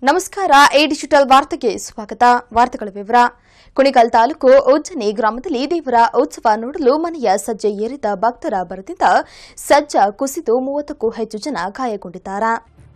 ನಮಸ್ಕಾರ A digital ವಾರ್ತೆಗೆ ಸ್ವಾಗತ. ವಾರ್ತೆಗಳ ವಿವರ. ಕುಣಿಗಲ್ ತಾಲೂಕು ಉಜ್ಜನಿ ಗ್ರಾಮದಲ್ಲಿ ದೇವರ ಉತ್ಸವ ನೋಡಲು ಮನೆಯ ಸಜ್ಜೆ ಏರಿದ ಭಕ್ತರ ಬರದಿಂದ ಸಜ್ಜ ಕುಸಿದು 30ಕ್ಕೂ ಹೆಚ್ಚು ಜನ ಗಾಯಗೊಂಡಿದ್ದಾರೆ.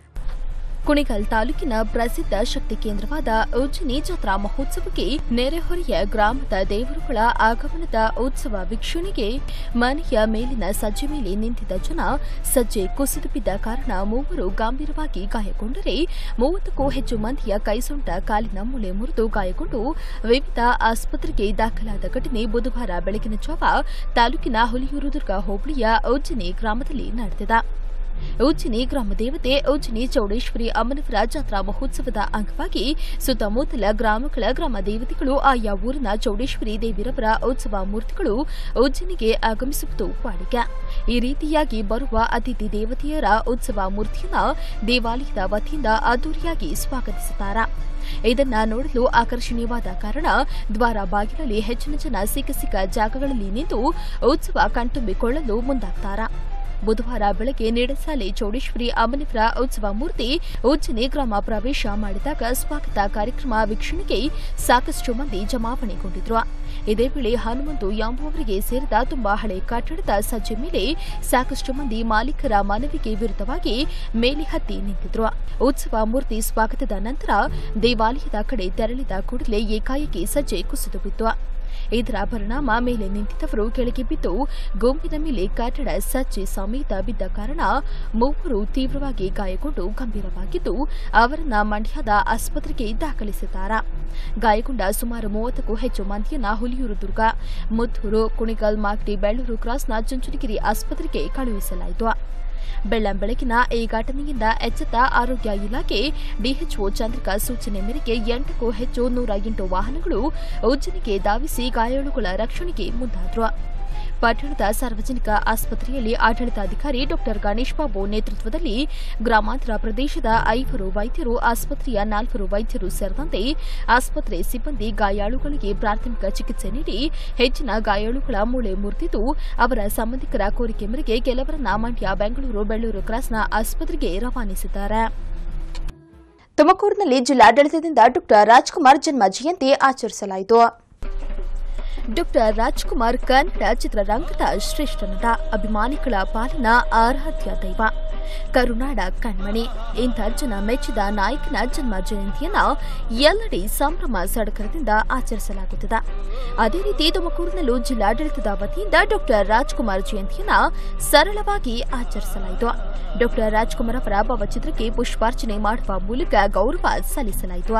ಕುಣಿಗಲ್ ತಾಲೂಕಿನ ಪ್ರಸಿದ್ಧ ಶಕ್ತಿ ಕೇಂದ್ರವಾದ ಉಜ್ಜನಿ ಜಾತ್ರಾ ಮಹೋತ್ಸವಕ್ಕೆ ನೆರೆಹೊರೆಯ ಗ್ರಾಮದ ದೇವರುಗಳ ಆಗಮನದ ಉತ್ಸವ ವೀಕ್ಷಣೆಗೆ ಮನೆಯ ಮೇಲಿನ ಸಜ್ಜೆ ಮೇಲೆ ನಿಂತಿದ್ದ ಜನ ಸಜ್ಜೆ ಕುಸಿದು ಬಿದ್ದ ಕಾರಣ 3 ಗಂಭೀರವಾಗಿ ಗಾಯಗೊಂಡರೆ 30ಕ್ಕೂ ಹೆಚ್ಚು ಮಂದಿಯ ಕೈಸೊಂಟ ಕಾಲಿನ ಮೂಳೆ ಮುರಿದು ಗಾಯಗೊಂಡು ವಿವಿಧ ಆಸ್ಪತ್ರೆಗೆ ದಾಖಲಾದ ಘಟನೆ ಬುಧವಾರ ಬೆಳಗಿನ ಜಾವ ತಾಲೂಕಿನ ಹುಲಿಯೂರು ದುರ್ಗ ಹೋಬಳಿಯ ಉಜ್ಜನಿ ಗ್ರಾಮದಲ್ಲಿ ನಡೆದಿದೆ. ಉಜ್ಜನಿ ಗ್ರಾಮ ದೇವತೆ ಉಜ್ಜನಿ ಚೌಡೇಶ್ವರಿ ಅಮ್ಮನವರ ಜಾತ್ರಾ ಮಹೋತ್ಸವದ ಅಂಗವಾಗಿ ಸುತ್ತಮುತ್ತಲ ಗ್ರಾಮಗಳ ಗ್ರಾಮ ದೇವತೆಗಳು ಆಯಾ ಊರಿನ ಚೌಡೇಶ್ವರಿ ದೇವಿರವರ ಉತ್ಸವ ಮೂರ್ತಿಗಳು ಉಜ್ಜನಿಗೆ ಆಗಮಿಸುವುದು ವಾಡಿಕೆ. ಈ ರೀತಿಯಾಗಿ ಬರುವ ಅತಿಥಿ ದೇವತೆಯರ ಉತ್ಸವ ಮೂರ್ತಿಯನ್ನು ದೇವಾಲಯದ ವತಿಯಿಂದ ಅದ್ದೂರಿಯಾಗಿ ಸ್ವಾಗತಿಸುತ್ತಾರೆ. ಇದನ್ನು ನೋಡಲು ಆಕರ್ಷಣೀಯವಾದ ಕಾರಣ ದ್ವಾರ ಬಾಗಿಲಲ್ಲಿ ಹೆಚ್ಚಿನ ಜನ ಸಿಕ್ಕ ಜಾಗಗಳಲ್ಲಿ ನಿಂತು ಉತ್ಸವ ಕಣ್ತುಂಬಿಕೊಳ್ಳಲು ಮುಂದಾಗ್ತಾರೆ. ಬುಧವಾರ ಬೆಳಗ್ಗೆ ನಿಡಸಾಲೆ ಚೌಡೇಶ್ವರಿ ಅಮ್ಮನವರ ಉತ್ಸವ ಮೂರ್ತಿ ಉಜ್ಜನಿ ಗ್ರಾಮ ಪ್ರವೇಶ ಮಾಡಿದಾಗ ಸ್ವಾಗತ ಕಾರ್ಯಕ್ರಮ ವೀಕ್ಷಣೆಗೆ ಸಾಕಷ್ಟು ಮಂದಿ ಜಮಾವಣೆಗೊಂಡಿದ್ರು. ಇದೇ ವೇಳೆ ಹನುಮಂತು ಎಂಬುವವರಿಗೆ ಸೇರಿದ ತುಂಬಾ ಹಳೆ ಕಟ್ಟಡದ ಸಜ್ಜೆ ಮೇಲೆ ಸಾಕಷ್ಟು ಮಂದಿ ಮಾಲೀಕರ ಮನವಿಗೆ ವಿರುದ್ಧವಾಗಿ ಮೇಲೆ ಹತ್ತಿ ನಿಂತಿದ್ರು. ಉತ್ಸವ ಮೂರ್ತಿ ಸ್ವಾಗತದ ನಂತರ ದೇವಾಲಯದ ಕಡೆ ತೆರಳಿದ ಕೂಡಲೇ ಏಕಾಏಕಿ ಸಜ್ಜೆ ಕುಸಿದು ಬಿತ್ತು. ಇದರ ಪರಿಣಾಮ ಮೇಲೆ ನಿಂತಿದ್ದವರು ಕೆಳಗೆ ಬಿದ್ದು ಗುಂಪಿನ ಮೇಲೆ ಕಟ್ಟಡ ಸಜ್ಜೆ ಸಮೇತ ಬಿದ್ದ ಕಾರಣ 3 ತೀವ್ರವಾಗಿ ಗಾಯಗೊಂಡು ಗಂಭೀರವಾಗಿದ್ದು ಅವರನ್ನ ಮಂಡ್ಯದ ಆಸ್ಪತ್ರೆಗೆ ದಾಖಲಿಸಿದ್ದಾರೆ. ಗಾಯಗೊಂಡ ಸುಮಾರು 30ಕ್ಕೂ ಹೆಚ್ಚು ಮಂದಿಯನ್ನ ಹುಲಿಯೂರು ದುರ್ಗ, ಮುತ್ತೂರು, ಕುಣಿಗಲ್, ಮಾಗಡಿ, ಬೆಳ್ಳೂರು ಕ್ರಾಸ್ನ ಚುಂಚನಗಿರಿ ಆಸ್ಪತ್ರೆಗೆ ಕಳುಹಿಸಲಾಯಿತು. ಬೆಳ್ಳಂಬೆಳಗಿನ ಈ ಘಟನೆಯಿಂದ ಎಚ್ಚೆತ್ತ ಆರೋಗ್ಯ ಇಲಾಖೆ ಡಿಎಚ್ಒ ಚಂದ್ರಿಕಾ ಸೂಚನೆ ಮೇರೆಗೆ 8ಕ್ಕೂ ಹೆಚ್ಚು 108 ವಾಹನಗಳು ಉಜ್ಜನಿಗೆ ಧಾವಿಸಿ ಗಾಯಾಳುಗಳ ರಕ್ಷಣೆಗೆ ಮುಂದಾದರು. ಪಟ್ಟಣದ ಸಾರ್ವಜನಿಕ ಆಸ್ಪತ್ರೆಯಲ್ಲಿ ಆಡಳಿತಾಧಿಕಾರಿ ಡಾ ಗಣೇಶ್ ಬಾಬು ನೇತೃತ್ವದಲ್ಲಿ ಗ್ರಾಮಾಂತರ ಪ್ರದೇಶದ 5 ವೈದ್ಯರು, ಆಸ್ಪತ್ರೆಯ 4 ವೈದ್ಯರು ಸೇರಿದಂತೆ ಆಸ್ಪತ್ರೆ ಸಿಬ್ಬಂದಿ ಗಾಯಾಳುಗಳಿಗೆ ಪ್ರಾಥಮಿಕ ಚಿಕಿತ್ಸೆ ನೀಡಿ ಹೆಚ್ಚಿನ ಗಾಯಾಳುಗಳ ಮೂಳೆ ಮುರಿದಿದ್ದು ಅವರ ಸಂಬಂಧಿಕರ ಕೋರಿಕೆ ಮೇರೆಗೆ ಕೆಲವರನ್ನ ಮಂಡ್ಯ, ಬೆಂಗಳೂರು, ಬೆಳ್ಳೂರು ಕ್ರಾಸ್ನ ಆಸ್ಪತ್ರೆಗೆ ರವಾನಿಸಿದ್ದಾರೆ. ತುಮಕೂರಿನಲ್ಲಿ ಜಿಲ್ಲಾಡಳಿತದಿಂದ ಡಾ ರಾಜ್ಕುಮಾರ್ ಜನ್ಮ ಜಯಂತಿ ಆಚರಿಸಲಾಯಿತು. ಡಾ ರಾಜ್ಕುಮಾರ್ ಕನ್ನಡ ಚಿತ್ರರಂಗದ ಶ್ರೇಷ್ಠ ನಟ, ಅಭಿಮಾನಿಗಳ ಪಾಲಿನ ಆರಾಧ್ಯ ದೈವ, ಕರುನಾಡ ಕಣ್ಮಣಿ. ಇಂಥ ಜನ ಮೆಚ್ಚಿದ ನಾಯಕನ ಜನ್ಮ ಜಯಂತಿಯನ್ನು ಎಲ್ಲೆಡೆ ಸಂಭ್ರಮ ಸಡಗರದಿಂದ ಆಚರಿಸಲಾಗುತ್ತಿದೆ. ಅದೇ ರೀತಿ ತುಮಕೂರಿನಲ್ಲೂ ಜಿಲ್ಲಾಡಳಿತದ ವತಿಯಿಂದ ಡಾ ರಾಜ್ಕುಮಾರ್ ಜಯಂತಿಯನ್ನು ಸರಳವಾಗಿ ಆಚರಿಸಲಾಯಿತು. ಡಾ ರಾಜ್ಕುಮಾರ್ ಅವರ ಭಾವಚಿತ್ರಕ್ಕೆ ಪುಷ್ಪಾರ್ಚನೆ ಮಾಡುವ ಮೂಲಕ ಗೌರವ ಸಲ್ಲಿಸಲಾಯಿತು.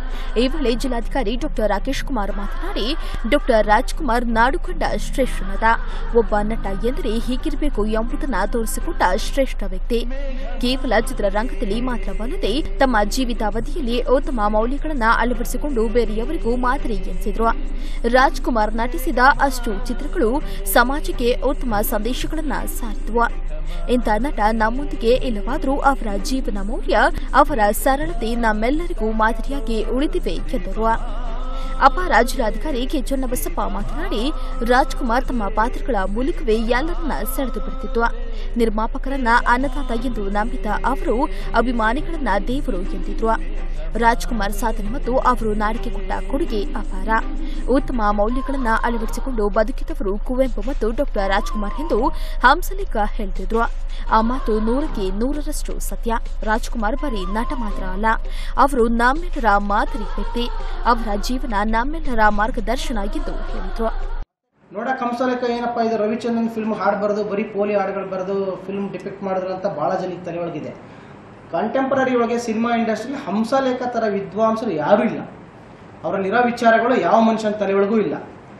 ಈ ವೇಳೆ ಜಿಲ್ಲಾಧಿಕಾರಿ ಡಾ ರಾಕೇಶ್ ಕುಮಾರ್ ಮಾತನಾಡಿ, ಡಾ ರಾಜ್ಕುಮಾರ್ ನಾಡು ಕಂಡ ಶ್ರೇಷ್ಠ ನಟ, ಒಬ್ಬ ನಟ ಎಂದರೆ ಹೀಗಿರಬೇಕು ಎಂಬುದನ್ನು ತೋರಿಸಿಕೊಟ್ಟ ಶ್ರೇಷ್ಠ ವ್ಯಕ್ತಿ. ಕೇವಲ ಚಿತ್ರರಂಗದಲ್ಲಿ ಮಾತ್ರವಲ್ಲದೆ ತಮ್ಮ ಜೀವಿತಾವಧಿಯಲ್ಲಿ ಉತ್ತಮ ಮೌಲ್ಯಗಳನ್ನು ಅಳವಡಿಸಿಕೊಂಡು ಬೇರೆಯವರಿಗೂ ಮಾದರಿ ಎನಿಸಿದ್ರು. ರಾಜ್ಕುಮಾರ್ ನಟಿಸಿದ ಅಷ್ಟು ಚಿತ್ರಗಳು ಸಮಾಜಕ್ಕೆ ಉತ್ತಮ ಸಂದೇಶಗಳನ್ನು ಸಾರಿದವು. ಇಂಥ ನಟ ನಮ್ಮೊಂದಿಗೆ ಇಲ್ಲವಾದರೂ ಅವರ ಜೀವನ ಮೌಲ್ಯ, ಅವರ ಸರಳತೆ ನಮ್ಮೆಲ್ಲರಿಗೂ ಮಾದರಿಯಾಗಿ ಉಳಿದಿವೆ ಎಂದರು. ಅಪಾರ ಜಿಲ್ಲಾಧಿಕಾರಿ ಕೆ ಚನ್ನಬಸಪ್ಪ ಮಾತನಾಡಿ, ರಾಜ್ಕುಮಾರ್ ತಮ್ಮ ಪಾತ್ರಗಳ ಮೂಲಕವೇ ಎಲ್ಲರನ್ನ ಸೆಳೆದು ಬಿಡುತ್ತಿತ್ತು. ನಿರ್ಮಾಪಕರನ್ನ ಅನ್ನದಾತ ಎಂದು ನಂಬಿದ ಅವರು ಅಭಿಮಾನಿಗಳನ್ನ ದೇವರು ಎಂದಿದ್ರು. ರಾಜ್ಕುಮಾರ್ ಸಾಧನೆ ಮತ್ತು ಅವರು ನಾಡಿಗೆ ಕೊಟ್ಟ ಕೊಡುಗೆ ಅಪಾರ. ಉತ್ತಮ ಮೌಲ್ಯಗಳನ್ನು ಅಳವಡಿಸಿಕೊಂಡು ಬದುಕಿದವರು ಕುವೆಂಪು ಮತ್ತು ಡಾ ರಾಜ್ಕುಮಾರ್ ಎಂದು ಹಂಸಲೇಖ ಹೇಳಿದ್ರು. ಆ ಮಾತು 100ಕ್ಕೆ 100ರಷ್ಟು ಸತ್ಯ. ರಾಜ್ಕುಮಾರ್ ಬರೀ ನಟ ಮಾತ್ರ ಅಲ್ಲ, ಅವರು ನಮ್ಮೆಲ್ಲರ ಮಾದರಿ ವ್ಯಕ್ತಿ. ಅವರ ಜೀವನ ನಮ್ಮೆಲ್ಲರ ಮಾರ್ಗದರ್ಶನ ಎಂದು ಹೇಳಿದ್ರು. ನೋಡಕ್ ಹಂಸಲೇಖ ಏನಪ್ಪ ಇದು ರವಿಚಂದ್ರನ್ ಫಿಲ್ಮ್ ಹಾಡು ಬರೆದು ಬರೀ ಪೋಲಿ ಹಾಡುಗಳು ಬರೆದು ಫಿಲ್ಮ್ ಡಿಪಿಕ್ಟ್ ಮಾಡಿದ್ರು ಅಂತ ಬಹಳ ಜನಕ್ಕೆ ತಲೆ ಒಳಗಿದೆ. ಕಂಟೆಂಪರರಿ ಒಳಗೆ ಸಿನಿಮಾ ಇಂಡಸ್ಟ್ರಿ ಹಂಸಲೇಖ ತರ ವಿದ್ವಾಂಸರು ಯಾರೂ ಇಲ್ಲ. ಅವರಲ್ಲಿರೋ ವಿಚಾರಗಳು ಯಾವ ಮನುಷ್ಯನ ತಲೆ ಒಳಗೂ ಇಲ್ಲ.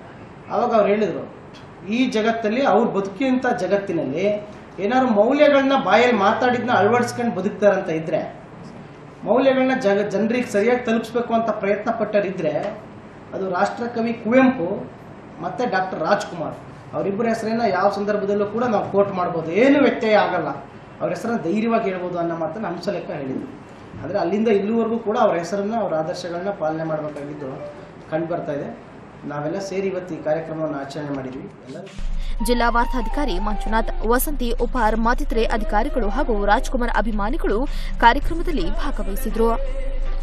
ಆವಾಗ ಅವ್ರು ಹೇಳಿದ್ರು, ಈ ಜಗತ್ತಲ್ಲಿ ಅವ್ರು ಬದುಕಿದಂಥ ಜಗತ್ತಿನಲ್ಲಿ ಏನಾದ್ರು ಮೌಲ್ಯಗಳನ್ನ ಬಾಯಲ್ಲಿ ಮಾತಾಡಿದ್ನ ಅಳವಡಿಸ್ಕೊಂಡು ಬದುಕ್ತಾರಂತ ಇದ್ರೆ, ಮೌಲ್ಯಗಳನ್ನ ಜನರಿಗೆ ಸರಿಯಾಗಿ ತಲುಪಿಸ್ಬೇಕು ಅಂತ ಪ್ರಯತ್ನ ಪಟ್ಟರಿದ್ರೆ ಅದು ರಾಷ್ಟ್ರಕವಿ ಕುವೆಂಪು ಮತ್ತೆ ಡಾ ರಾಜ್ಕುಮಾರ್. ಅವರಿಬ್ಬರ ಹೆಸರನ್ನ ಯಾವ ಸಂದರ್ಭದಲ್ಲೂ ಕೂಡ ನಾವು ಕೋಟ್ ಮಾಡ್ಬೋದು, ಏನು ವ್ಯತ್ಯಯ ಆಗಲ್ಲ. ಅವ್ರ ಹೆಸರನ್ನ ಧೈರ್ಯವಾಗಿ ಹೇಳ್ಬೋದು ಅನ್ನೋ ಮಾತನ್ನು ಹಂಸಲೇಖ ಹೇಳಿದ್ರು. ಆದರೆ ಅಲ್ಲಿಂದ ಇಲ್ಲಿವರೆಗೂ ಕೂಡ ಅವ್ರ ಹೆಸರನ್ನ, ಅವ್ರ ಆದರ್ಶಗಳನ್ನ ಪಾಲನೆ ಮಾಡಬೇಕಾಗಿದ್ದು ಕಂಡು ಬರ್ತಾ ಇದೆ. ನಾವೆಲ್ಲ ಸೇರಿ ಇವತ್ತು ಈ ಕಾರ್ಯಕ್ರಮವನ್ನು ಆಚರಣೆ ಮಾಡಿದ್ವಿ. ಜಿಲ್ಲಾ ವಾರ್ತಾಧಿಕಾರಿ ಮಂಜುನಾಥ್, ವಸಂತಿ ಉಪಾರ್ ಮತ್ತಿತರೆ ಅಧಿಕಾರಿಗಳು ಹಾಗೂ ರಾಜ್ಕುಮಾರ್ ಅಭಿಮಾನಿಗಳು ಕಾರ್ಯಕ್ರಮದಲ್ಲಿ ಭಾಗವಹಿಸಿದರು.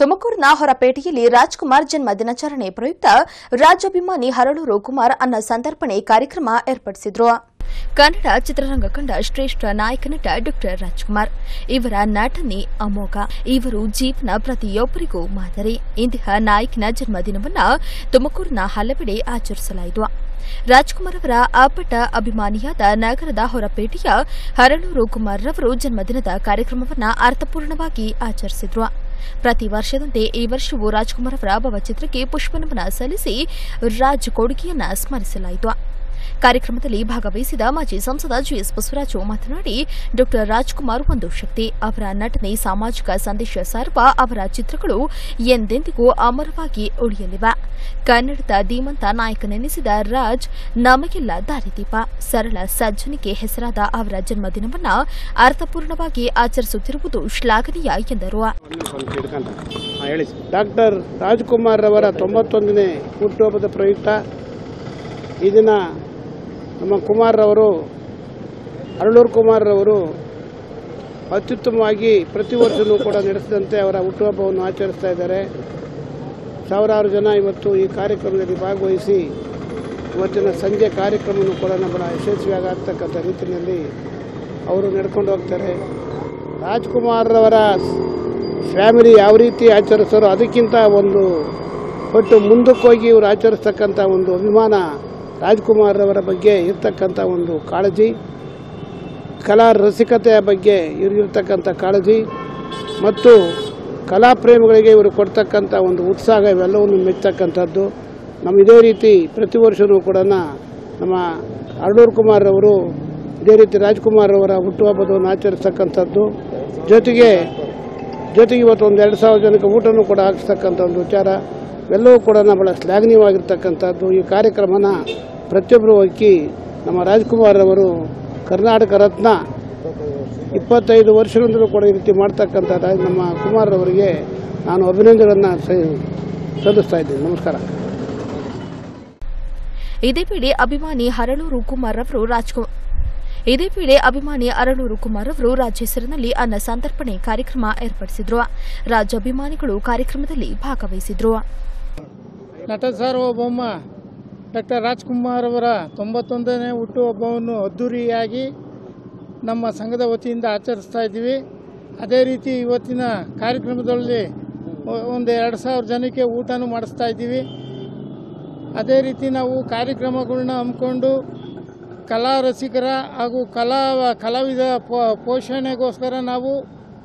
ತುಮಕೂರಿನ ಹೊರಪೇಟೆಯಲ್ಲಿ ರಾಜ್ಕುಮಾರ್ ಜನ್ಮ ದಿನಾಚರಣೆ ಪ್ರಯುಕ್ತ ರಾಜ್ಯಾಭಿಮಾನಿ ಹರಳೂರು ಕುಮಾರ್ ಅನ್ನ ಸಂತರ್ಪಣೆ ಕಾರ್ಯಕ್ರಮ ಏರ್ಪಡಿಸಿದ್ರು. ಕನ್ನಡ ಚಿತ್ರರಂಗ ಕಂಡ ಶ್ರೇಷ್ಠ ನಾಯಕ ನಟ ಡಾ ರಾಜ್ಕುಮಾರ್ ಇವರ ನಟನೆ ಅಮೋಘ. ಇವರು ಜೀವನ ಪ್ರತಿಯೊಬ್ಬರಿಗೂ ಮಾದರಿ. ಇಂತಹ ನಾಯಕನ ಜನ್ಮದಿನವನ್ನು ತುಮಕೂರಿನ ಹಲವೆಡೆ ಆಚರಿಸಲಾಯಿತು. ರಾಜ್ಕುಮಾರ್ ಅವರ ಅಪ್ಪಟ ಅಭಿಮಾನಿಯಾದ ನಗರದ ಹೊರಪೇಟೆಯ ಹರಳೂರು ಕುಮಾರ್ ರವರು ಜನ್ಮದಿನದ ಕಾರ್ಯಕ್ರಮವನ್ನು ಅರ್ಥಪೂರ್ಣವಾಗಿ ಆಚರಿಸಿದ್ರು. ಪ್ರತಿ ವರ್ಷದಂತೆ ಈ ವರ್ಷವೂ ರಾಜ್ಕುಮಾರ್ ಅವರ ಭಾವಚಿತ್ರಕ್ಕೆ ಪುಷ್ಪನಮನ ಸಲ್ಲಿಸಿ ರಾಜ್ ಕೊಡುಗೆಯನ್ನು ಸ್ಮರಿಸಲಾಯಿತು. ಕಾರ್ಯಕ್ರಮದಲ್ಲಿ ಭಾಗವಹಿಸಿದ ಮಾಜಿ ಸಂಸದ ಜಿಎಸ್ ಬಸವರಾಜು ಮಾತನಾಡಿ, ಡಾ ರಾಜ್ಕುಮಾರ್ ಒಂದು ಶಕ್ತಿ. ಅವರ ನಟನೆ ಸಾಮಾಜಿಕ ಸಂದೇಶ ಸಾರುವ ಅವರ ಚಿತ್ರಗಳು ಎಂದೆಂದಿಗೂ ಅಮರವಾಗಿ ಉಳಿಯಲಿವೆ. ಕನ್ನಡದ ಧೀಮಂತ ನಾಯಕನೆನಿಸಿದ ರಾಜ್ ನಮಗೆಲ್ಲ ದಾರಿದೀಪ. ಸರಳ ಸಜ್ಜನಿಗೆ ಹೆಸರಾದ ಅವರ ಜನ್ಮದಿನವನ್ನು ಅರ್ಥಪೂರ್ಣವಾಗಿ ಆಚರಿಸುತ್ತಿರುವುದು ಶ್ಲಾಘನೀಯ ಎಂದರು. ಡಾಕ್ಟರ್ ರಾಜ್ಕುಮಾರ್ ಅವರ 91ನೇ ಹುಟ್ಟುಹಬ್ಬದ ಪ್ರಯುಕ್ತ ಈ ದಿನ ನಮ್ಮ ಕುಮಾರ್ರವರು ಹರಳೂರು ಕುಮಾರ್ರವರು ಅತ್ಯುತ್ತಮವಾಗಿ ಪ್ರತಿ ವರ್ಷವೂ ಕೂಡ ನಡೆಸಿದಂತೆ ಅವರ ಹುಟ್ಟುಹಬ್ಬವನ್ನು ಆಚರಿಸ್ತಾ ಇದ್ದಾರೆ. ಸಾವಿರಾರು ಜನ ಇವತ್ತು ಈ ಕಾರ್ಯಕ್ರಮದಲ್ಲಿ ಭಾಗವಹಿಸಿ ಇವತ್ತಿನ ಸಂಜೆ ಕಾರ್ಯಕ್ರಮವನ್ನು ಕೂಡ ಬಹಳ ಯಶಸ್ವಿಯಾಗಿ ಆಗ್ತಕ್ಕಂಥ ರೀತಿಯಲ್ಲಿ ಅವರು ನಡ್ಕೊಂಡು ಹೋಗ್ತಾರೆ. ರಾಜ್ಕುಮಾರ್ರವರ ಫ್ಯಾಮಿಲಿ ಯಾವ ರೀತಿ ಆಚರಿಸ್ತಾರೋ ಅದಕ್ಕಿಂತ ಒಂದು ಪಟ್ಟು ಮುಂದಕ್ಕೆ ಹೋಗಿ ಇವರು ಆಚರಿಸ್ತಕ್ಕಂಥ ಒಂದು ಅಭಿಮಾನ, ರಾಜ್ಕುಮಾರ್ ಅವರ ಬಗ್ಗೆ ಇರ್ತಕ್ಕಂಥ ಒಂದು ಕಾಳಜಿ, ಕಲಾ ರಸಿಕತೆಯ ಬಗ್ಗೆ ಇವರಿಗಿರ್ತಕ್ಕಂಥ ಕಾಳಜಿ ಮತ್ತು ಕಲಾಪ್ರೇಮಿಗಳಿಗೆ ಇವರು ಕೊಡ್ತಕ್ಕಂಥ ಒಂದು ಉತ್ಸಾಹ ಇವೆಲ್ಲವನ್ನು ಮೆಚ್ಚತಕ್ಕಂಥದ್ದು. ನಮ್ಮ ಇದೇ ರೀತಿ ಪ್ರತಿ ವರ್ಷವೂ ಕೂಡ ನಮ್ಮ ಹರಳೂರು ಕುಮಾರ್ ಅವರು ಇದೇ ರೀತಿ ರಾಜ್ಕುಮಾರ್ ಅವರ ಹುಟ್ಟುಹಬ್ಬವನ್ನು ಆಚರಿಸ್ತಕ್ಕಂಥದ್ದು. ಜೊತೆಗೆ ಇವತ್ತು ಒಂದು 2,000 ಜನಕ್ಕೆ ಊಟನೂ ಕೂಡ ಹಾಕಿಸ್ತಕ್ಕಂಥ ಒಂದು ವಿಚಾರ ಎಲ್ಲವೂ ಕೂಡ ಬಹಳ ಶ್ಲಾಘನೀಯವಾಗಿರ್ತಕ್ಕಂಥದ್ದು. ಈ ಕಾರ್ಯಕ್ರಮನ ಪ್ರತಿಯೊಬ್ಬರು ಹೋಗಿ ನಮ್ಮ ರಾಜ್ಕುಮಾರ್ ಅವರು ಕರ್ನಾಟಕ ರತ್ನ 25 ವರ್ಷಗಳಿಂದಲೂ ಕೂಡ ಈ ರೀತಿ ಮಾಡ್ತಕ್ಕಂಥ ನಮ್ಮ ಕುಮಾರ್ ಅವರಿಗೆ ನಾನು ಅಭಿನಂದನೆಗಳನ್ನು ಸಲ್ಲಿಸ್ತಾ ಇದ್ದೀನಿ. ನಮಸ್ಕಾರ. ಇದೇ ವೇಳೆ ಅಭಿಮಾನಿ ಹರಳೂರು ಕುಮಾರ್ ಅವರು ರಾಜ್ಯ ಹೆಸರಿನಲ್ಲಿ ಅನ್ನ ಸಂತರ್ಪಣೆ ಕಾರ್ಯಕ್ರಮ ಏರ್ಪಡಿಸಿದ್ರು. ರಾಜ್ಯಾಭಿಮಾನಿಗಳು ಕಾರ್ಯಕ್ರಮದಲ್ಲಿ ಭಾಗವಹಿಸಿದ್ರು. ನಟ ಸಾರ್ವಭೌಮ ಡಾ ರಾಜ್ಕುಮಾರ್ ಅವರ 91ನೇ ಹುಟ್ಟುಹಬ್ಬವನ್ನು ಅದ್ದೂರಿಯಾಗಿ ನಮ್ಮ ಸಂಘದ ವತಿಯಿಂದ ಆಚರಿಸ್ತಾ ಇದ್ದೀವಿ. ಅದೇ ರೀತಿ ಇವತ್ತಿನ ಕಾರ್ಯಕ್ರಮದಲ್ಲಿ ಒಂದು 2,000 ಜನಕ್ಕೆ ಊಟನೂ ಮಾಡಿಸ್ತಾ ಇದ್ದೀವಿ. ಅದೇ ರೀತಿ ನಾವು ಕಾರ್ಯಕ್ರಮಗಳನ್ನ ಹಮ್ಮಿಕೊಂಡು ಕಲಾ ರಸಿಕರ ಹಾಗೂ ಕಲಾವಿದ ಪೋಷಣೆಗೋಸ್ಕರ ನಾವು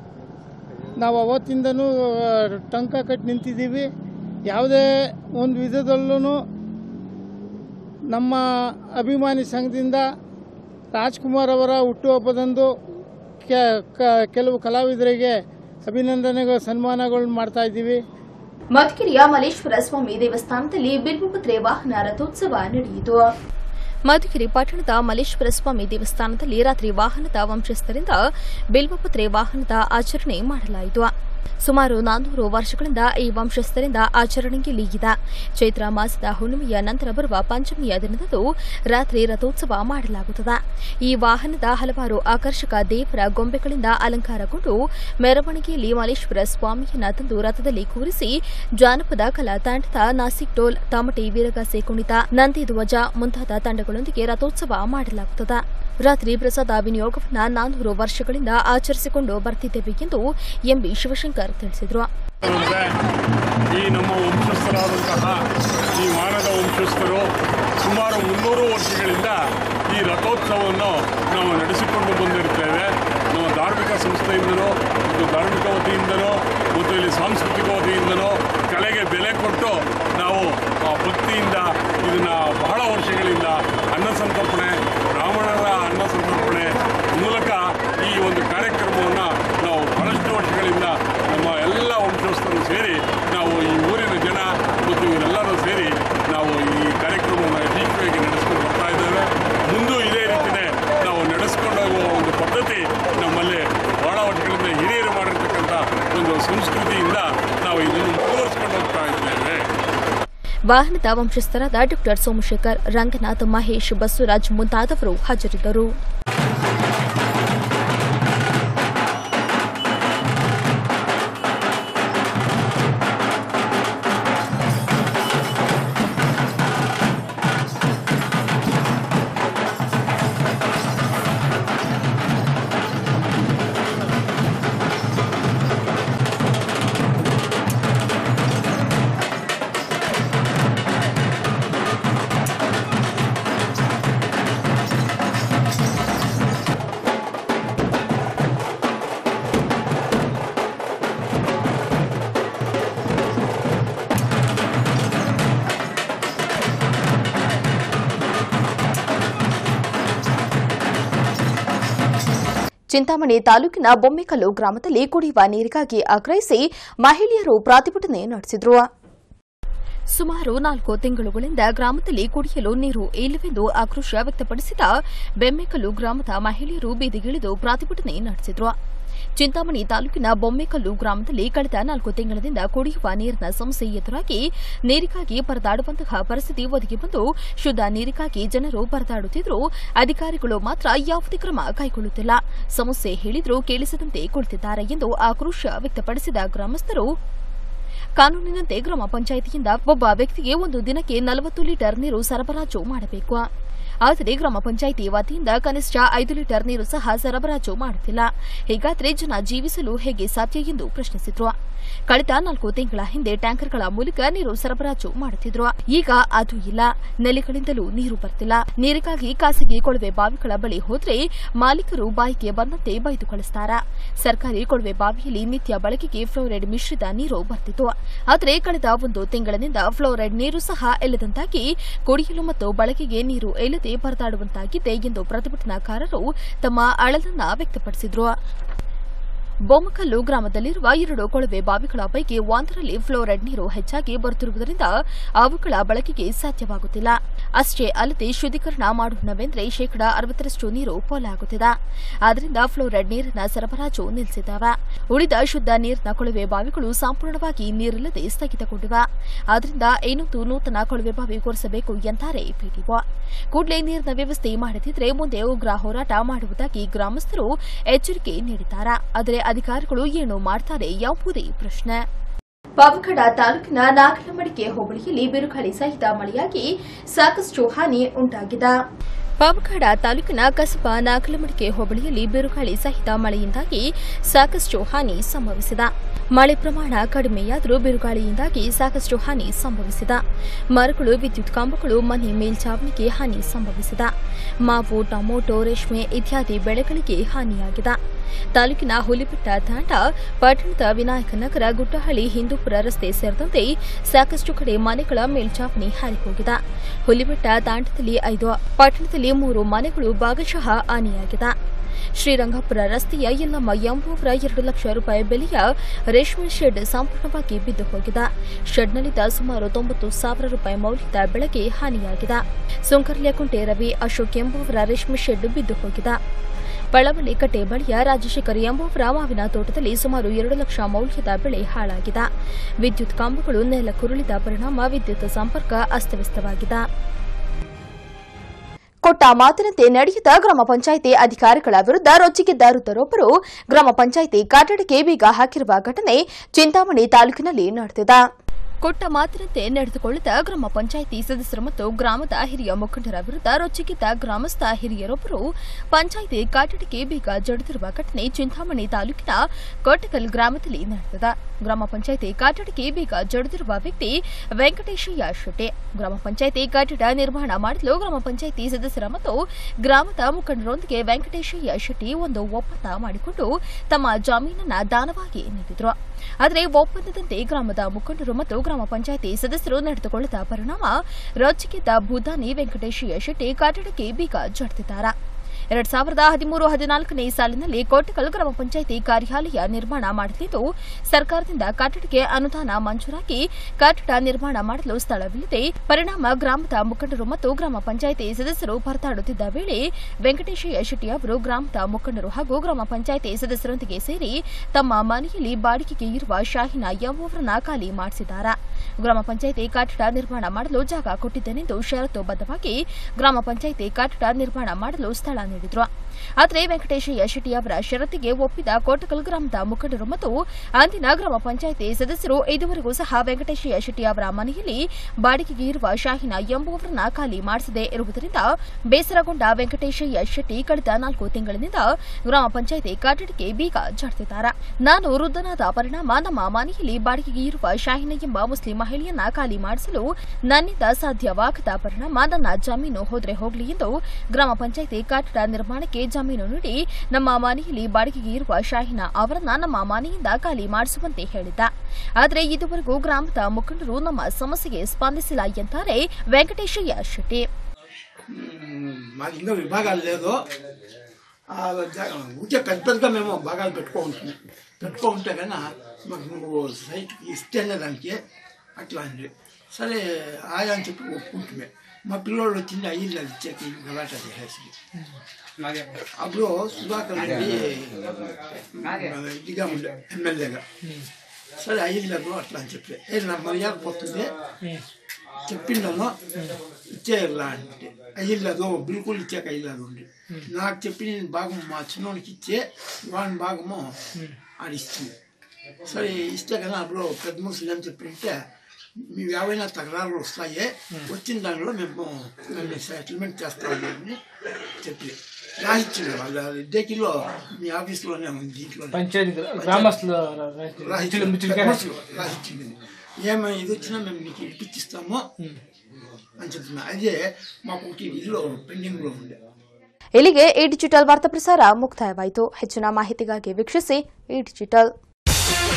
ಅವತ್ತಿಂದನೂ ಟಂಕ ಕಟ್ಟಿ ನಿಂತಿದ್ದೀವಿ. ಯಾವುದೇ ಒಂದು ವಿಧದಲ್ಲೂ ನಮ್ಮ ಅಭಿಮಾನಿ ಸಂಘದಿಂದ ರಾಜ್ಕುಮಾರ್ ಅವರ ಹುಟ್ಟುಹಬ್ಬದಂದು ಕೆಲವು ಕಲಾವಿದರಿಗೆ ಅಭಿನಂದನೆಗಳು ಸನ್ಮಾನಗಳು ಮಾಡ್ತಾ ಇದ್ದೀವಿ. ಮಧುಗಿರಿಯ ಮಲ್ಲೇಶ್ವರ ಸ್ವಾಮಿ ದೇವಸ್ಥಾನದಲ್ಲಿ ಬಿಲ್ವಪತ್ರೆ ವಾಹನ ರಥೋತ್ಸವ ನಡೆಯಿತು. ಮಧುಗಿರಿ ಪಟ್ಟಣದ ಮಲ್ಲೇಶ್ವರ ಸ್ವಾಮಿ ದೇವಸ್ಥಾನದಲ್ಲಿ ರಾತ್ರಿ ವಾಹನದ ವಂಶಸ್ಥರಿಂದ ಬಿಲ್ವಪತ್ರೆ ವಾಹನದ ಆಚರಣೆ ಮಾಡಲಾಯಿತು. ಸುಮಾರು 400 ವರ್ಷಗಳಿಂದ ಈ ವಂಶಸ್ಥರಿಂದ ಆಚರಣೆಯಲ್ಲಿ ಇದೆ. ಚೈತ್ರ ಮಾಸದ ಹುಣ್ಣಿಮೆಯ ನಂತರ ಬರುವ ಪಂಚಮಿಯ ದಿನದಂದು ರಾತ್ರಿ ರಥೋತ್ಸವ ಮಾಡಲಾಗುತ್ತದೆ. ಈ ವಾಹನದ ಹಲವಾರು ಆಕರ್ಷಕ ದೇವರ ಗೊಂಬೆಗಳಿಂದ ಅಲಂಕಾರಗೊಂಡು ಮೆರವಣಿಗೆಯಲ್ಲಿ ಮಲ್ಲೇಶ್ವರ ಸ್ವಾಮಿಯನ್ನ ತಂದು ರಥದಲ್ಲಿ ಕೂರಿಸಿ ಜಾನಪದ ಕಲಾ ತಂಡದ ನಾಸಿಕ್ ಡೋಲ್, ತಮಟೆ, ವೀರಗಾಸೆ ಕುಣಿತ, ನಂದಿ ಧ್ವಜ ಮುಂತಾದ ತಂಡಗಳೊಂದಿಗೆ ರಥೋತ್ಸವ ಮಾಡಲಾಗುತ್ತದೆ. ರಾತ್ರಿ ಪ್ರಸಾದ ವಿನಿಯೋಗವನ್ನು 400 ವರ್ಷಗಳಿಂದ ಆಚರಿಸಿಕೊಂಡು ಬರ್ತಿದ್ದೇವೆ ಎಂದು ಎಂಬಿ ಶಿವಶಂಕರ್ ತಿಳಿಸಿದರು. ಈ ನಮ್ಮ ವಂಶಸ್ಥರಾದಂತಹ ಈ ವಾರದ ವಂಶಸ್ಥರು ಸುಮಾರು 300 ವರ್ಷಗಳಿಂದ ಈ ರಥೋತ್ಸವವನ್ನು ನಾವು ನಡೆಸಿಕೊಂಡು ಬಂದಿರ್ತೇವೆ. ನಮ್ಮ ಧಾರ್ಮಿಕ ಸಂಸ್ಥೆಯಿಂದನೋ ಮತ್ತು ಧಾರ್ಮಿಕ ವತಿಯಿಂದನೋ ಮತ್ತು ಇಲ್ಲಿ ಸಾಂಸ್ಕೃತಿಕ ವತಿಯಿಂದನೋ ಕಲೆಗೆ ಬೆಲೆ ಕೊಟ್ಟು ನಾವು ಭಕ್ತಿಯಿಂದ ಇದನ್ನು ಬಹಳ ವರ್ಷಗಳಿಂದ ಅನ್ನ ಸಂತರ್ಪಣೆ, ಬ್ರಾಹ್ಮಣರ ಅನ್ನ ಸಂತರ್ಪಣೆ ಮೂಲಕ ಈ ಒಂದು ಕಾರ್ಯಕ್ರಮವನ್ನು ನಾವು ಬಹಳಷ್ಟು ವರ್ಷಗಳಿಂದ ನಮ್ಮ ಎಲ್ಲ ವಂಶಸ್ಥರು ಸೇರಿ ನಾವು ಈ ಊರಿನ ಜನ ಮತ್ತು ಇವರೆಲ್ಲರೂ ಸೇರಿ ನಾವು ಈ ಕಾರ್ಯಕ್ರಮವನ್ನು ಯಶಸ್ವಿಯಾಗಿ ನಡೆಸ್ಕೊಂಡು ಬರ್ತಾ ಇದ್ದೇವೆ. ಮುಂದೂ ಇದೇ ರೀತಿಯೇ ನಾವು ನಡೆಸ್ಕೊಂಡು ಹೋಗುವ ಒಂದು ಪದ್ಧತಿ ನಮ್ಮಲ್ಲಿ ಬಹಳ ವರ್ಷಗಳಿಂದ ಹಿರಿಯರು ಮಾಡಿರ್ತಕ್ಕಂಥ ಒಂದು ಸಂಸ್ಕೃತಿಯಿಂದ ನಾವು ಇದನ್ನು ಮುಂದುವರಿಸಿಕೊಂಡು ಹೋಗ್ತಾ ಇದ್ದೇವೆ. ವಾಹನದ ವಂಶಸ್ಥರಾದ ಡಾ ಸೋಮಶೇಖರ್, ರಂಗನಾಥ್, ಮಹೇಶ್, ಬಸವರಾಜ್ ಮುಂತಾದವರು ಹಾಜರಿದ್ದರು. ಚಿಂತಾಮಣಿ ತಾಲೂಕಿನ ಬೊಮ್ಮೆಕಲ್ಲು ಗ್ರಾಮದಲ್ಲಿ ಕುಡಿಯುವ ನೀರಿಗಾಗಿ ಆಗ್ರಹಿಸಿ ಮಹಿಳೆಯರು ಪ್ರತಿಭಟನೆ ನಡೆಸಿದರು. ಸುಮಾರು 4 ತಿಂಗಳುಗಳಿಂದ ಗ್ರಾಮದಲ್ಲಿ ಕುಡಿಯಲು ನೀರು ಇಲ್ಲವೆಂದು ಆಕ್ರೋಶ ವ್ಯಕ್ತಪಡಿಸಿದ ಬೆಮ್ಮೆಕಲ್ಲು ಗ್ರಾಮದ ಮಹಿಳೆಯರು ಬೀದಿಗಿಳಿದು ಪ್ರತಿಭಟನೆ ನಡೆಸಿದರು. ಚಿಂತಾಮಣಿ ತಾಲೂಕಿನ ಬೊಮ್ಮೆಕಲ್ಲು ಗ್ರಾಮದಲ್ಲಿ ಕಳೆದ 4 ತಿಂಗಳಿಂದ ಕುಡಿಯುವ ನೀರಿನ ಸಮಸ್ಯೆ ಎದುರಾಗಿ ನೀರಿಗಾಗಿ ಪರದಾಡುವಂತಹ ಪರಿಸ್ಥಿತಿ ಒದಗಿ ಬಂದು ಶುದ್ಧ ನೀರಿಗಾಗಿ ಜನರು ಪರದಾಡುತ್ತಿದ್ದರೂ ಅಧಿಕಾರಿಗಳು ಮಾತ್ರ ಯಾವುದೇ ಕ್ರಮ ಕೈಗೊಳ್ಳುತ್ತಿಲ್ಲ. ಸಮಸ್ಯೆ ಹೇಳಿದರೂ ಕೇಳಿಸದಂತೆ ಕುಳಿತಿದ್ದಾರೆ ಎಂದು ಆಕ್ರೋಶ ವ್ಯಕ್ತಪಡಿಸಿದ ಗ್ರಾಮಸ್ಥರು ಕಾನೂನಿನಂತೆ ಗ್ರಾಮ ಪಂಚಾಯಿತಿಯಿಂದ ಒಬ್ಬ ವ್ಯಕ್ತಿಗೆ ಒಂದು ದಿನಕ್ಕೆ 40 ಲೀಟರ್ ನೀರು ಸರಬರಾಜು ಮಾಡಬೇಕು. ಆದರೆ ಗ್ರಾಮ ಪಂಚಾಯಿತಿ ವತಿಯಿಂದ ಕನಿಷ್ಠ 5 ಲೀಟರ್ ನೀರು ಸಹ ಸರಬರಾಜು ಮಾಡುತ್ತಿಲ್ಲ. ಹೀಗಾದರೆ ಜನ ಜೀವಿಸಲು ಹೇಗೆ ಸಾಧ್ಯ ಎಂದು ಪ್ರಶ್ನಿಸಿದರು. ಕಳೆದ 4 ತಿಂಗಳ ಹಿಂದೆ ಟ್ಯಾಂಕರ್ಗಳ ಮೂಲಕ ನೀರು ಸರಬರಾಜು ಮಾಡುತ್ತಿದ್ರು. ಈಗ ಅದು ಇಲ್ಲ. ನೆಲೆಗಳಿಂದಲೂ ನೀರು ಬರ್ತಿಲ್ಲ. ನೀರಿಗಾಗಿ ಖಾಸಗಿ ಕೊಳವೆ ಬಾವಿಗಳ ಬಳಿ ಹೋದ್ರೆ ಮಾಲೀಕರು ಬಾಯಿಗೆ ಬಂದಂತೆ ಬೈದು ಕಳಿಸ್ತಾರೆ. ಸರ್ಕಾರಿ ಕೊಳವೆ ಬಾವಿಯಲ್ಲಿ ನಿತ್ಯ ಬಳಕೆಗೆ ಫ್ಲೋರೈಡ್ ಮಿಶ್ರಿತ ನೀರು ಬರ್ತಿತ್ತು. ಆದರೆ ಕಳೆದ 1 ತಿಂಗಳಿನಿಂದ ಫ್ಲೋರೈಡ್ ನೀರು ಸಹ ಇಲ್ಲದಂತಾಗಿ ಕುಡಿಯಲು ಮತ್ತು ಬಳಕೆಗೆ ನೀರು ಇಲ್ಲದೆ ಪರದಾಡುವಂತಾಗಿದೆ ಎಂದು ಪ್ರತಿಭಟನಾಕಾರರು ತಮ್ಮ ಅಳಲನ್ನ ವ್ಯಕ್ತಪಡಿಸಿದರು. ಬೊಮ್ಮಕಲ್ಲು ಗ್ರಾಮದಲ್ಲಿರುವ 2 ಕೊಳವೆ ಬಾವಿಗಳ ಪೈಕಿ ಒಂದರಲ್ಲಿ ಫ್ಲೋರೈಡ್ ನೀರು ಹೆಚ್ಚಾಗಿ ಬರುತ್ತಿರುವುದರಿಂದ ಅವುಗಳ ಬಳಕೆಗೆ ಸಾಧ್ಯವಾಗುತ್ತಿಲ್ಲ. ಅಷ್ಟೇ ಅಲ್ಲದೆ ಶುದ್ದೀಕರಣ ಮಾಡೋಣವೆಂದರೆ 60% ನೀರು ಪೋಲಾಗುತ್ತಿದೆ. ಆದ್ದರಿಂದ ಫ್ಲೋರೈಡ್ ನೀರಿನ ಸರಬರಾಜು ನಿಲ್ಲಿಸಿದ್ದಾವೆ. ಉಳಿದ ಶುದ್ಧ ನೀರಿನ ಕೊಳವೆ ಬಾವಿಗಳು ಸಂಪೂರ್ಣವಾಗಿ ನೀರಿಲ್ಲದೆ ಸ್ಥಗಿತಗೊಂಡಿವೆ. ಆದ್ದರಿಂದ ಏನೊಂದು ನೂತನ ಕೊಳವೆ ಬಾವಿ ಕೊರೆಸಬೇಕು ಎಂತಾರೆ ಪಿಡಿಒ. ಕೂಡಲೇ ನೀರಿನ ವ್ಯವಸ್ಥೆ ಮಾಡದಿದ್ದರೆ ಮುಂದೆ ಉಗ್ರ ಹೋರಾಟ ಮಾಡುವುದಾಗಿ ಗ್ರಾಮಸ್ಥರು ಎಚ್ಚರಿಕೆ ನೀಡಿದ್ದಾರೆ. ಆದರೆ ಅಧಿಕಾರಿಗಳು ಏನು ಮಾಡ್ತಾರೆ ಎಂಬುದೇ ಪ್ರಶ್ನೆ. ಪಾವಗಡ ತಾಲೂಕಿನ ನಾಗಲಮಡಿಕೆ ಹೋಬಳಿಯಲ್ಲಿ ಬಿರುಗಾಳಿ ಸಹಿತ ಮಳೆಯಾಗಿ ಸಾಕಷ್ಟು ಹಾನಿ ಉಂಟಾಗಿದೆ. ಪಾವಗಡ ತಾಲೂಕಿನ ಕಸಬಾ ನಾಗಲಮಡಿಕೆ ಹೋಬಳಿಯಲ್ಲಿ ಬಿರುಗಾಳಿ ಸಹಿತ ಮಳೆಯಿಂದಾಗಿ ಸಾಕಷ್ಟು ಹಾನಿ ಸಂಭವಿಸಿದೆ. ಮಳೆ ಪ್ರಮಾಣ ಕಡಿಮೆಯಾದರೂ ಬಿರುಗಾಳಿಯಿಂದಾಗಿ ಸಾಕಷ್ಟು ಹಾನಿ ಸಂಭವಿಸಿದೆ. ಮರಗಳು, ವಿದ್ಯುತ್ ಕಂಬಗಳು, ಮನೆ ಮೇಲ್ಛಾವಣಿಗೆ ಹಾನಿ ಸಂಭವಿಸಿದೆ. ಮಾವು, ಟೊಮೊಟೊ, ರೇಷ್ಮೆ ಇತ್ಯಾದಿ ಬೆಳೆಗಳಿಗೆ ಹಾನಿಯಾಗಿದೆ. ತಾಲೂಕಿನ ಹುಲಿಬೆಟ್ಟ ತಾಂಡ, ಪಟ್ಟಣದ ವಿನಾಯಕನಗರ, ಗುಟ್ಟಹಳ್ಳಿ, ಹಿಂದೂಪುರ ರಸ್ತೆ ಸೇರಿದಂತೆ ಸಾಕಷ್ಟು ಕಡೆ ಮನೆಗಳ ಮೇಲ್ಛಾವಣಿ ಹಾರಿಹೋಗಿದೆ. ಹುಲಿಬೆಟ್ಟ ತಾಂಡದಲ್ಲಿ 5, ಪಟ್ಟಣದಲ್ಲಿ 3 ಮನೆಗಳು ಭಾಗಶಃ ಹಾನಿಯಾಗಿದೆ. ಶ್ರೀರಂಗಪುರ ರಸ್ತೆಯ ಯಲ್ಲಮ್ಮ ಎಂಬುವರ 2 ಲಕ್ಷ ರೂಪಾಯಿ ಬೆಲೆಯ ರೇಷ್ಮೆ ಶೆಡ್ ಸಂಪೂರ್ಣವಾಗಿ ಬಿದ್ದು ಹೋಗಿದೆ. ಶೆಡ್ನಲ್ಲಿದ್ದ ಸುಮಾರು 90,000 ರೂಪಾಯಿ ಮೌಲ್ಯದ ಬೆಳೆಗೆ ಹಾನಿಯಾಗಿದೆ. ಸುಂಕರ್ಲೆಕುಂಟೆ ರವಿ ಅಶೋಕ್ ಎಂಬುವರ ರೇಷ್ಮೆ ಶೆಡ್ ಬಿದ್ದು ಹೋಗಿದೆ. ಪಳವಳ್ಳಿ ಕಟ್ಟೆ ಬಳಿಯ ರಾಜಶೇಖರ್ ಎಂಬುವರ ಮಾವಿನ ತೋಟದಲ್ಲಿ ಸುಮಾರು 2 ಲಕ್ಷ ಮೌಲ್ಯದ ಬೆಳೆ ಹಾಳಾಗಿದೆ. ವಿದ್ಯುತ್ ಕಂಬಗಳು ನೆಲಕ್ಕುರುಳಿದ ಪರಿಣಾಮ ವಿದ್ಯುತ್ ಸಂಪರ್ಕ ಅಸ್ತವ್ಯಸ್ತವಾಗಿದೆ. ಕೊಟ್ಟ ಮಾತಿನಂತೆ ನಡೆಯದ ಗ್ರಾಮ ಪಂಚಾಯಿತಿ ಅಧಿಕಾರಿಗಳ ವಿರುದ್ಧ ರೊಚ್ಚಿಗೆದ್ದ ವೃದ್ಧರೊಬ್ಬರು ಗ್ರಾಮ ಪಂಚಾಯಿತಿ ಕಟ್ಟಡಕ್ಕೆ ಬೀಗ ಹಾಕಿರುವ ಘಟನೆ ಚಿಂತಾಮಣಿ ತಾಲೂಕಿನಲ್ಲಿ ನಡೆದಿದೆ. ಕೊಟ್ಟ ಮಾತಿನಂತೆ ನಡೆದುಕೊಳ್ಳದ ಗ್ರಾಮ ಪಂಚಾಯಿತಿ ಸದಸ್ಯರು ಮತ್ತು ಗ್ರಾಮದ ಹಿರಿಯ ಮುಖಂಡರ ವಿರುದ್ಧ ರೊಚ್ಚಿಗೆದ್ದ ಗ್ರಾಮಸ್ಥ ಹಿರಿಯರೊಬ್ಬರು ಪಂಚಾಯಿತಿ ಕಟ್ಟಡಕ್ಕೆ ಬೀಗ ಜಡಿದಿರುವ ಘಟನೆ ಚಿಂತಾಮಣಿ ತಾಲೂಕಿನ ಕೊಟ್ಟಕಲ್ ಗ್ರಾಮದಲ್ಲಿ ನಡೆದಿದೆ. ಗ್ರಾಮ ಪಂಚಾಯಿತಿ ಕಟ್ಟಡಕ್ಕೆ ಬೀಗ ಜಡಿದಿರುವ ವ್ಯಕ್ತಿ ವೆಂಕಟೇಶಯ್ಯ ಶೆಟ್ಟಿ. ಗ್ರಾಮ ಪಂಚಾಯಿತಿ ಕಟ್ಟಡ ನಿರ್ಮಾಣ ಮಾಡಲು ಗ್ರಾಮ ಪಂಚಾಯಿತಿ ಸದಸ್ಯರ ಮತ್ತು ಗ್ರಾಮದ ಮುಖಂಡರೊಂದಿಗೆ ವೆಂಕಟೇಶಯ್ಯ ಶೆಟ್ಟಿ ಒಂದು ಒಪ್ಪಂದ ಮಾಡಿಕೊಂಡು ತಮ್ಮ ಜಮೀನನ್ನ ದಾನವಾಗಿ ನೀಡಿದರು. ಆದರೆ ಒಪ್ಪಂದದಂತೆ ಗ್ರಾಮದ ಮುಖಂಡರು ಮತ್ತು ಗ್ರಾಮ ಪಂಚಾಯಿತಿ ಸದಸ್ಯರು ನಡೆದುಕೊಳ್ಳದ ಪರಿಣಾಮ ರೊಚ್ಚಿಗೆದ್ದ ಭೂದಾನಿ ವೆಂಕಟೇಶಯ್ಯ ಶೆಟ್ಟಿ ಕಟ್ಟಡಕ್ಕೆ ಬೀಗ ಜಡಿದಿದ್ದಾರೆ. 2013-14ನೇ ಸಾಲಿನಲ್ಲಿ ಕೊಟ್ಟಕಲ್ ಗ್ರಾಮ ಪಂಚಾಯಿತಿ ಕಾರ್ಯಾಲಯ ನಿರ್ಮಾಣ ಮಾಡಲಿದ್ದು ಸರ್ಕಾರದಿಂದ ಕಟ್ಟಡಕ್ಕೆ ಅನುದಾನ ಮಂಜೂರಾಗಿ ಕಟ್ಟಡ ನಿರ್ಮಾಣ ಮಾಡಲು ಸ್ಥಳವಿಲ್ಲದೆ ಪರಿಣಾಮ ಗ್ರಾಮದ ಮುಖಂಡರು ಮತ್ತು ಗ್ರಾಮ ಪಂಚಾಯಿತಿ ಸದಸ್ಯರು ಪರದಾಡುತ್ತಿದ್ದ ವೇಳೆ ವೆಂಕಟೇಶಯ್ಯ ಶೆಟ್ಟಿ ಅವರು ಗ್ರಾಮದ ಮುಖಂಡರು ಹಾಗೂ ಗ್ರಾಮ ಪಂಚಾಯಿತಿ ಸದಸ್ಯರೊಂದಿಗೆ ಸೇರಿ ತಮ್ಮ ಮನೆಯಲ್ಲಿ ಬಾಡಿಗೆಗೆ ಇರುವ ಶಾಹಿನಾ ಎಂಬುವರನ್ನ ಖಾಲಿ ಮಾಡಿಸಿದ್ದಾರೆ. ಗ್ರಾಮ ಪಂಚಾಯಿತಿ ಕಟ್ಟಡ ನಿರ್ಮಾಣ ಮಾಡಲು ಜಾಗ ಕೊಟ್ಟಿದ್ದೇನೆಂದು ಷರತ್ತುಬದ್ಧವಾಗಿ ಗ್ರಾಮ ಪಂಚಾಯಿತಿ ಕಟ್ಟಡ ನಿರ್ಮಾಣ ಮಾಡಲು ಸ್ಥಳ ನೀಡಿದ್ರು. ಆದರೆ ವೆಂಕಟೇಶಯ್ಯ ಶೆಟ್ಟಿ ಅವರ ಷರತ್ತಿಗೆ ಒಪ್ಪಿದ ಕೊಟ್ಟಕಲ್ ಗ್ರಾಮದ ಮುಖಂಡರು ಮತ್ತು ಅಂದಿನ ಗ್ರಾಮ ಪಂಚಾಯಿತಿ ಸದಸ್ಯರು ಇದುವರೆಗೂ ಸಹ ವೆಂಕಟೇಶಯ್ಯ ಶೆಟ್ಟಿ ಅವರ ಮನೆಯಲ್ಲಿ ಬಾಡಿಗೆಗೆ ಇರುವ ಶಾಹಿನಾ ಎಂಬುವರನ್ನ ಖಾಲಿ ಮಾಡಿಸದೇ ಇರುವುದರಿಂದ ಬೇಸರಗೊಂಡ ವೆಂಕಟೇಶಯ್ಯ ಶೆಟ್ಟಿ ಕಳೆದ 4 ತಿಂಗಳಿನಿಂದ ಗ್ರಾಮ ಪಂಚಾಯಿತಿ ಕಟ್ಟಡಕ್ಕೆ ಬೀಗ ಜಡಿದಿದ್ದಾರೆ. ನಾನು ವೃದ್ಧನಾದ ಪರಿಣಾಮ ನಮ್ಮ ಮನೆಯಲ್ಲಿ ಬಾಡಿಗೆಗೆ ಇರುವ ಶಾಹಿನಾ ಎಂಬ ಮುಸ್ಲಿಂ ಮಹಿಳೆಯನ್ನ ಖಾಲಿ ಮಾಡಿಸಲು ನನ್ನಿಂದ ಸಾಧ್ಯವಾಗದ ಪರಿಣಾಮ ನನ್ನ ಜಮೀನು ಹೋದ್ರೆ ಹೋಗಲಿ ಎಂದು ಗ್ರಾಮ ಪಂಚಾಯಿತಿ ಕಟ್ಟಡ ನಿರ್ಮಾಣಕ್ಕೆ ಜಮೀನು ನೀಡಿ ನಮ್ಮ ಮನೆಯಲ್ಲಿ ಬಾಡಿಗೆಗೆ ಇರುವ ಶಾಹಿನಾ ಅವರನ್ನ ನಮ್ಮ ಮನೆಯಿಂದ ಖಾಲಿ ಮಾಡಿಸುವಂತೆ ಹೇಳಿದ್ದ. ಆದರೆ ಇದುವರೆಗೂ ಗ್ರಾಮದ ಮುಖಂಡರು ನಮ್ಮ ಸಮಸ್ಯೆಗೆ ಸ್ಪಂದಿಸಿಲ್ಲ ಎಂತಾರೆ ವೆಂಕಟೇಶಯ್ಯ ಶೆಟ್ಟಿ. విభాగాలు లేదు ఊరికే పెద్ద పెద్దగా మేము భాగాలు పెట్టుకుంటే కన్నా మాకు నువ్వు సైట్కి ఇస్తేనే దానికి అట్లా అండి. సరే ఆయా అని చెప్పి ఒప్పుకుంటుమే. మా పిల్లోళ్ళు వచ్చింది అయ్యింది అది ఇచ్చేకి గలాట చేసేసి అప్పుడు సుధాకర్ రెడ్డి ఇదిగా ఉండే ఎమ్మెల్యేగా. సరే అయ్యింది అట్లా అని చెప్పి నా మర్యాద పోతుంది చెప్పిండను ఇచ్చేయాలా అంటే అయ్యిల్లేదు బిల్కుల్ ఇచ్చాక అయ్యిల్లేదు ఉండి నాకు చెప్పి నేను భాగం మా చిన్నోనికి ఇచ్చే వాని భాగము ఆడిస్తుంది. సరే ఇస్తే కదా అప్పుడు పెద్ద మనుషులు ఏం చెప్పింటే మేము ఏవైనా తగరాలు వస్తాయే వచ్చిన దానిలో మేము సెటిల్మెంట్ చేస్తామని చెప్పి రాసిచ్చింది. వాళ్ళ డేకిలో మీ ఆఫీస్లోనే ఉంది, దీంట్లో రాసిచ్చింది. ఏమైనా ఇది వచ్చినా మేము నీకు ఇప్పించిస్తాము అని చెప్తున్నా. అదే ಮಾಕು ಇಲ್ಲೋ ಪೆಂಡಿಂಗ್ ಇದೆ. ಇಲ್ಲಿಗೆ ಈ ಡಿಜಿಟಲ್ ವಾರ್ತಾ ಪ್ರಸಾರ ಮುಕ್ತಾಯವಾಯಿತು. ಹೆಚ್ಚಿನ ಮಾಹಿತಿಗಾಗಿ ವೀಕ್ಷಿಸಿ ಈ ಡಿಜಿಟಲ್.